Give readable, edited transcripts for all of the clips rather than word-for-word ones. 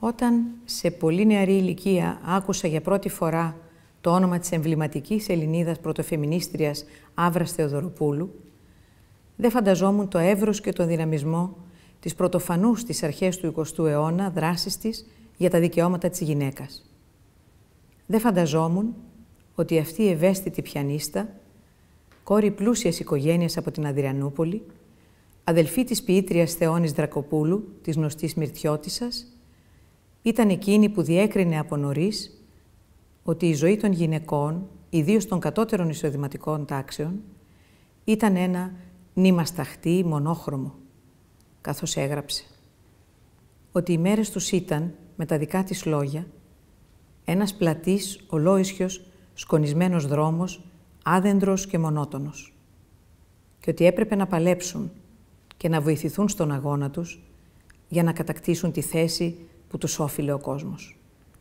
Όταν σε πολύ νεαρή ηλικία άκουσα για πρώτη φορά το όνομα της εμβληματικής Ελληνίδας πρωτοφεμινίστριας Αύρας Θεοδωροπούλου, δεν φανταζόμουν το εύρος και τον δυναμισμό της πρωτοφανούς στις αρχές του 20ου αιώνα δράσης της για τα δικαιώματα της γυναίκας. Δεν φανταζόμουν ότι αυτή η ευαίσθητη πιανίστα, κόρη πλούσιας οικογένειας από την Αδριανούπολη, αδελφή της ποιήτριας Θεώνης Δρακοπούλου, της γνωστής Μυρτιώτισσας, ήταν εκείνη που διέκρινε από νωρίς ότι η ζωή των γυναικών, ιδίως των κατώτερων εισοδηματικών τάξεων, ήταν ένα νήμα σταχτή μονόχρωμο, καθώς έγραψε ότι οι μέρες τους ήταν, με τα δικά της λόγια, ένας πλατής, ολόισιος, σκονισμένος δρόμος, άδεντρος και μονότονος, και ότι έπρεπε να παλέψουν και να βοηθηθούν στον αγώνα τους για να κατακτήσουν τη θέση που τους όφιλε ο κόσμος.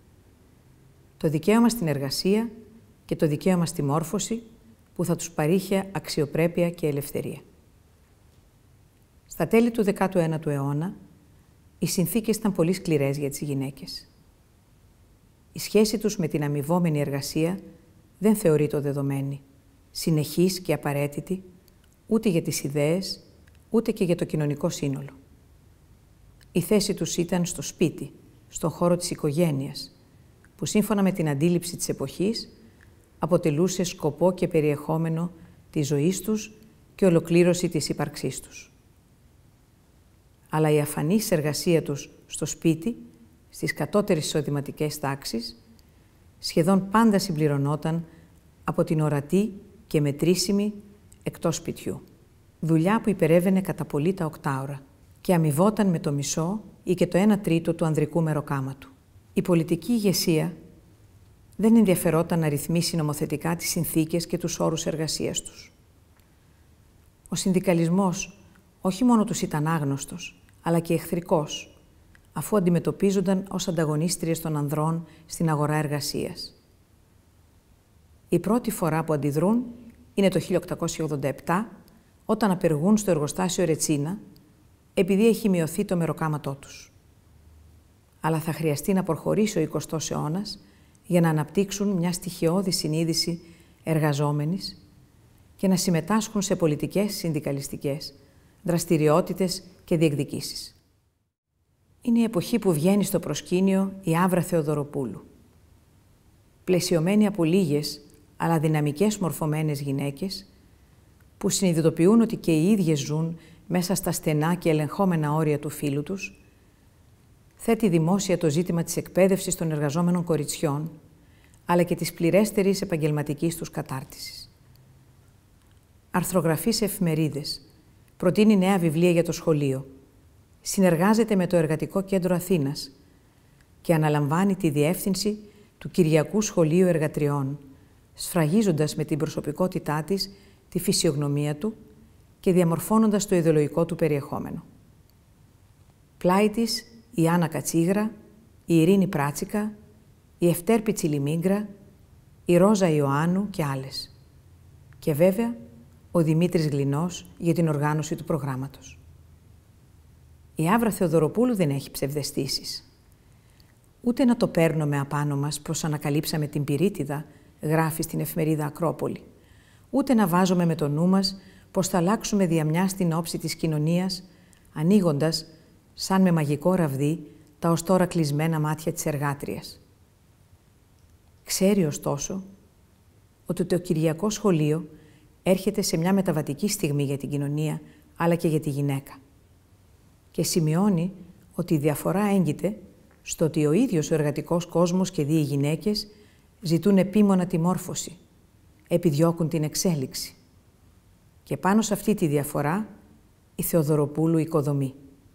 Το δικαίωμα στην εργασία και το δικαίωμα στη μόρφωση που θα τους παρήχε αξιοπρέπεια και ελευθερία. Στα τέλη του 19ου αιώνα, οι συνθήκες ήταν πολύ σκληρές για τις γυναίκες. Η σχέση τους με την αμοιβόμενη εργασία δεν θεωρείται δεδομένη, συνεχής και απαραίτητη, ούτε για τις ιδέες, ούτε και για το κοινωνικό σύνολο. Η θέση τους ήταν στο σπίτι, στον χώρο της οικογένειας, που σύμφωνα με την αντίληψη της εποχής αποτελούσε σκοπό και περιεχόμενο της ζωής τους και ολοκλήρωση της ύπαρξής τους. Αλλά η αφανής εργασία τους στο σπίτι, στις κατώτερες εισοδηματικές τάξεις, σχεδόν πάντα συμπληρωνόταν από την ορατή και μετρήσιμη εκτός σπιτιού. Δουλειά που υπερέβαινε κατά πολύ τα 8 ώρα και αμοιβόταν με το μισό ή και το 1/3 του ανδρικού μεροκάματου. Η πολιτική ηγεσία δεν ενδιαφερόταν να ρυθμίσει νομοθετικά τις συνθήκες και τους όρους εργασίας τους. Ο συνδικαλισμός όχι μόνο τους ήταν άγνωστος, αλλά και εχθρικός, αφού αντιμετωπίζονταν ως ανταγωνίστριες των ανδρών στην αγορά εργασίας. Η πρώτη φορά που αντιδρούν είναι το 1887, όταν απεργούν στο εργοστάσιο Ρετσίνα, επειδή έχει μειωθεί το μεροκάματό τους. Αλλά θα χρειαστεί να προχωρήσει ο 20ος αιώνας για να αναπτύξουν μια στοιχειώδη συνείδηση εργαζόμενης και να συμμετάσχουν σε πολιτικές, συνδικαλιστικές δραστηριότητες και διεκδικήσεις. Είναι η εποχή που βγαίνει στο προσκήνιο η Αύρα Θεοδωροπούλου. Πλαισιωμένη από λίγες, αλλά δυναμικές μορφωμένες γυναίκες, που συνειδητοποιούν ότι και οι ίδιες ζουν μέσα στα στενά και ελεγχόμενα όρια του φύλου τους, θέτει δημόσια το ζήτημα της εκπαίδευσης των εργαζόμενων κοριτσιών, αλλά και της πληρέστερης επαγγελματικής τους κατάρτισης. Αρθρογραφεί σε εφημερίδες, προτείνει νέα βιβλία για το σχολείο, συνεργάζεται με το Εργατικό Κέντρο Αθήνας και αναλαμβάνει τη διεύθυνση του Κυριακού Σχολείου Εργατριών, σφραγίζοντας με την προσωπικότητά της τη φυσιογνωμία του και διαμορφώνοντας το ιδεολογικό του περιεχόμενο. Πλάι της η Άννα Κατσίγρα, η Ειρήνη Πράτσικα, η Ευτέρπη Τσιλιμίγκρα, η Ρόζα Ιωάννου και άλλες. Και βέβαια ο Δημήτρης Γλινός για την οργάνωση του προγράμματος. Η Αύρα Θεοδωροπούλου δεν έχει ψευδαισθήσεις. Ούτε να το παίρνουμε απάνω μας προς ανακαλύψαμε την πυρίτιδα, γράφει στην εφημερίδα Ακρόπολη. Ούτε να βάζουμε με το νου μας πως θα αλλάξουμε διαμιά στην όψη της κοινωνίας, ανοίγοντας, σαν με μαγικό ραβδί, τα ως τώρα κλεισμένα μάτια της εργάτριας. Ξέρει ωστόσο ότι το Κυριακό Σχολείο έρχεται σε μια μεταβατική στιγμή για την κοινωνία, αλλά και για τη γυναίκα. Και σημειώνει ότι η διαφορά έγκυται στο ότι ο ίδιος ο εργατικός κόσμος και οι γυναίκες ζητούν επίμονα τη μόρφωση, επιδιώκουν την εξέλιξη. Και πάνω σε αυτή τη διαφορά η Θεοδωροπούλου οικοδομεί.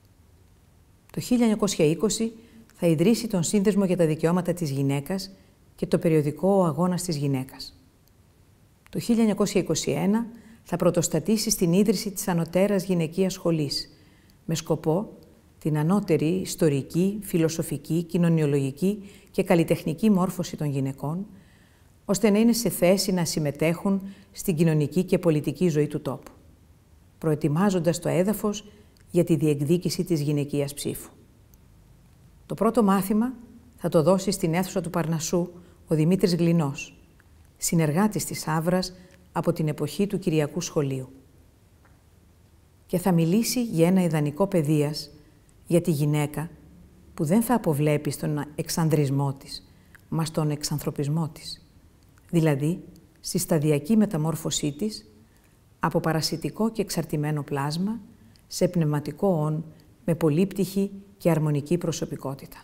Το 1920 θα ιδρύσει τον Σύνδεσμο για τα Δικαιώματα της Γυναίκας και το περιοδικό «Ο Αγώνας της Γυναίκας». Το 1921 θα πρωτοστατήσει στην ίδρυση της Ανωτέρας Γυναικείας Σχολής, με σκοπό την ανώτερη ιστορική, φιλοσοφική, κοινωνιολογική και καλλιτεχνική μόρφωση των γυναικών, ώστε να είναι σε θέση να συμμετέχουν στην κοινωνική και πολιτική ζωή του τόπου, προετοιμάζοντας το έδαφος για τη διεκδίκηση της γυναικείας ψήφου. Το πρώτο μάθημα θα το δώσει στην αίθουσα του Παρνασσού ο Δημήτρης Γλινός, συνεργάτης της Αύρας από την εποχή του Κυριακού Σχολείου. Και θα μιλήσει για ένα ιδανικό παιδείας, για τη γυναίκα που δεν θα αποβλέπει στον εξανδρισμό της, μα στον εξανθρωπισμό της. Δηλαδή, στη σταδιακή μεταμόρφωσή της, από παρασιτικό και εξαρτημένο πλάσμα, σε πνευματικό όν με πολύπτυχη και αρμονική προσωπικότητα.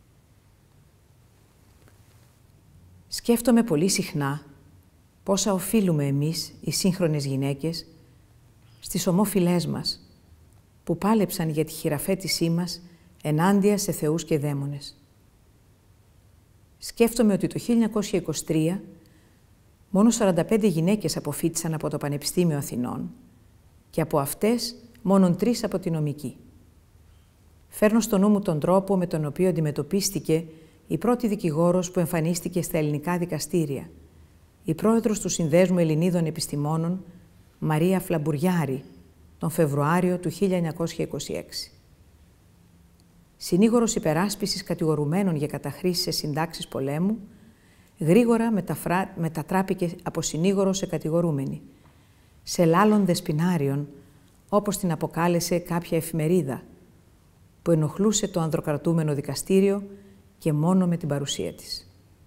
Σκέφτομαι πολύ συχνά πόσα οφείλουμε εμείς, οι σύγχρονες γυναίκες, στις ομόφυλές μας, που πάλεψαν για τη χειραφέτησή μας ενάντια σε θεούς και δαίμονες. Σκέφτομαι ότι το 1923 μόνο 45 γυναίκες αποφοίτησαν από το Πανεπιστήμιο Αθηνών και από αυτές μόνον 3 από τη νομική. Φέρνω στο νου μου τον τρόπο με τον οποίο αντιμετωπίστηκε η πρώτη δικηγόρος που εμφανίστηκε στα ελληνικά δικαστήρια, η πρόεδρος του Συνδέσμου Ελληνίδων Επιστημόνων, Μαρία Φλαμπουριάρη, τον Φεβρουάριο του 1926. Συνήγορος υπεράσπισης κατηγορουμένων για καταχρήσεις σε συντάξεις πολέμου, γρήγορα μετατράπηκε από συνήγορο σε κατηγορούμενη, σε λάλων δεσποινάριων, όπως την αποκάλεσε κάποια εφημερίδα, που ενοχλούσε το ανδροκρατούμενο δικαστήριο και μόνο με την παρουσία της.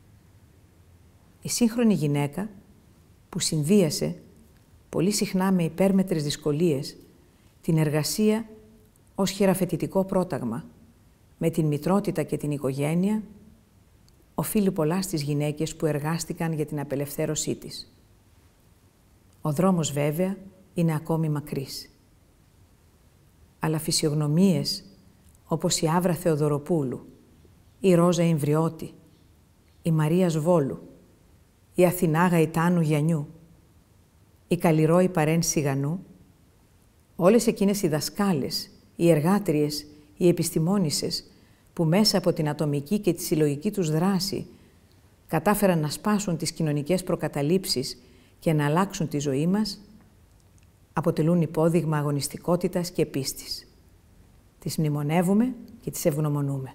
Η σύγχρονη γυναίκα, που συνδύασε, πολύ συχνά με υπέρμετρες δυσκολίες, την εργασία ως χειραφετητικό πρόταγμα, με την μητρότητα και την οικογένεια, οφείλει πολλά στις γυναίκες που εργάστηκαν για την απελευθέρωσή της. Ο δρόμος βέβαια είναι ακόμη μακρύς. Αλλά φυσιογνωμίες όπως η Άβρα Θεοδωροπούλου, η Ρόζα Ιμβριώτη, η Μαρία Σβόλου, η Αθηνά Γαϊτάνου Γιαννιού, η Καλλιρόη Παρέν Σιγανού, όλες εκείνες οι δασκάλες, οι εργάτριες, οι επιστημόνισσες που μέσα από την ατομική και τη συλλογική τους δράση κατάφεραν να σπάσουν τις κοινωνικές προκαταλήψεις και να αλλάξουν τη ζωή μας, αποτελούν υπόδειγμα αγωνιστικότητας και πίστης. Τις μνημονεύουμε και τις ευγνωμονούμε.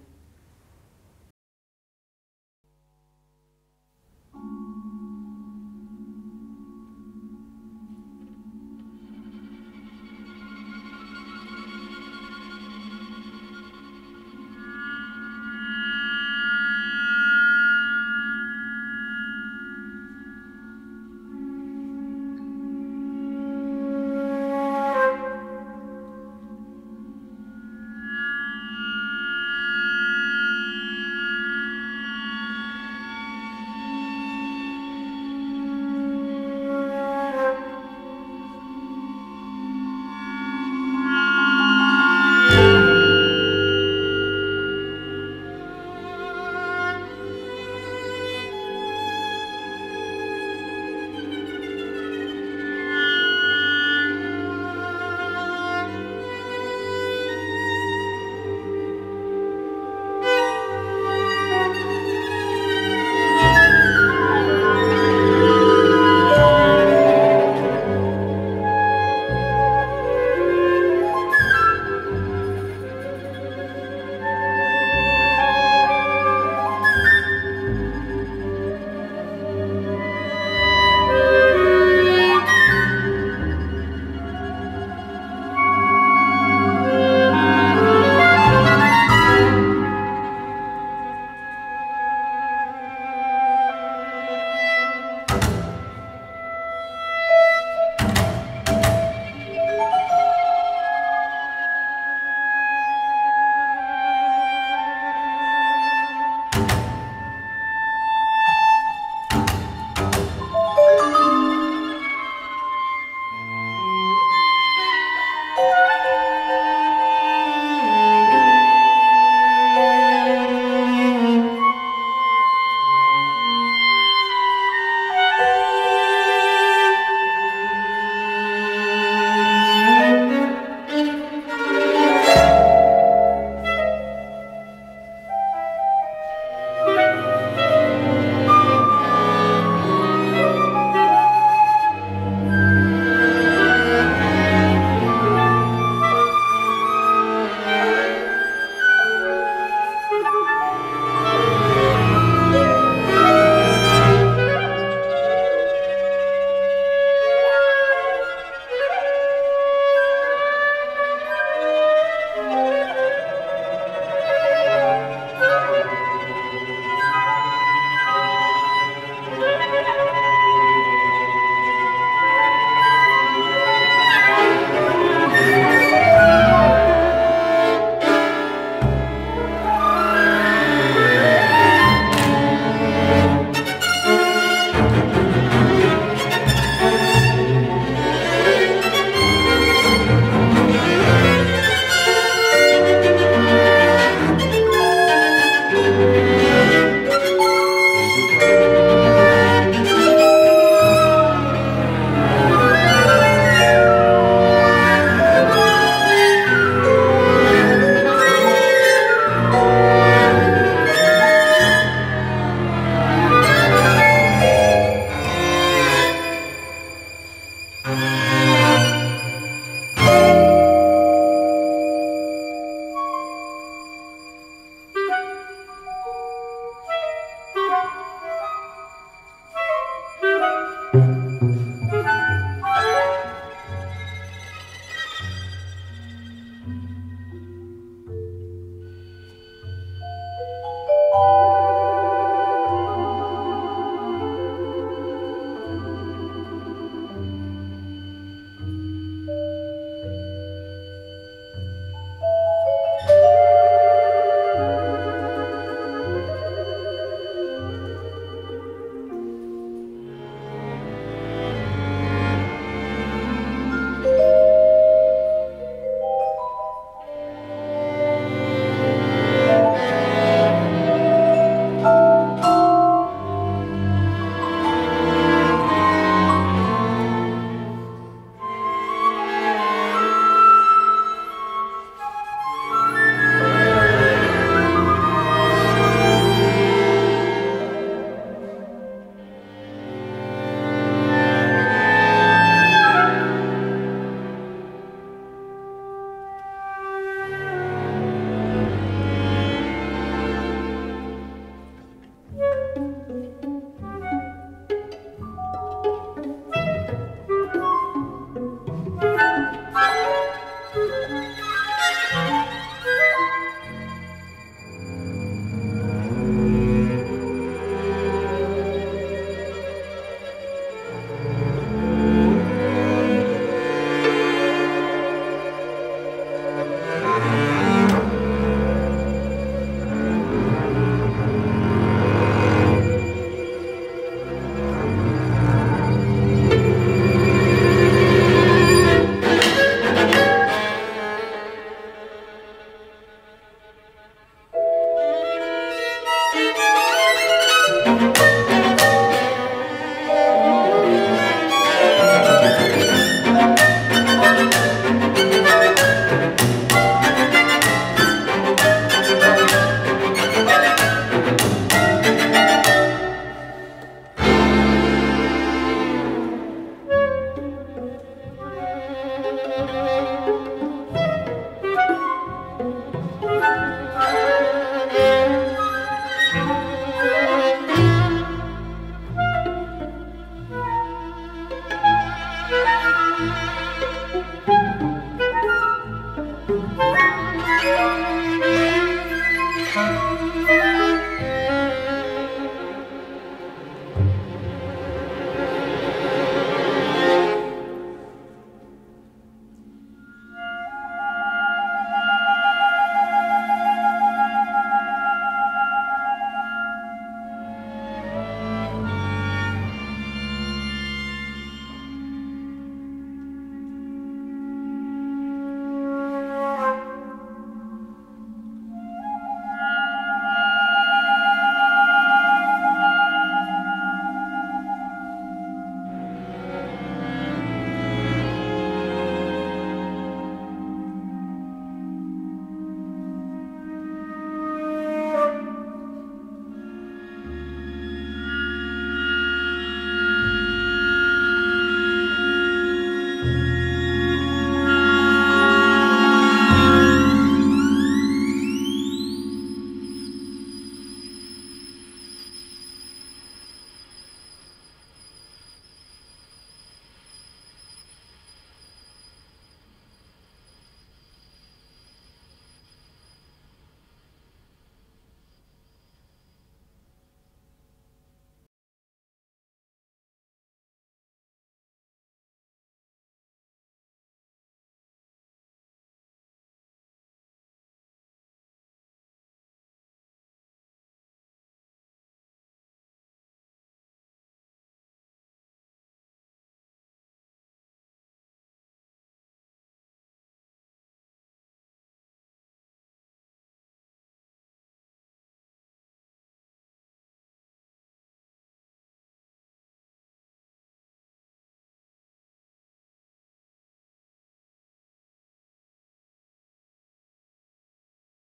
Thank you.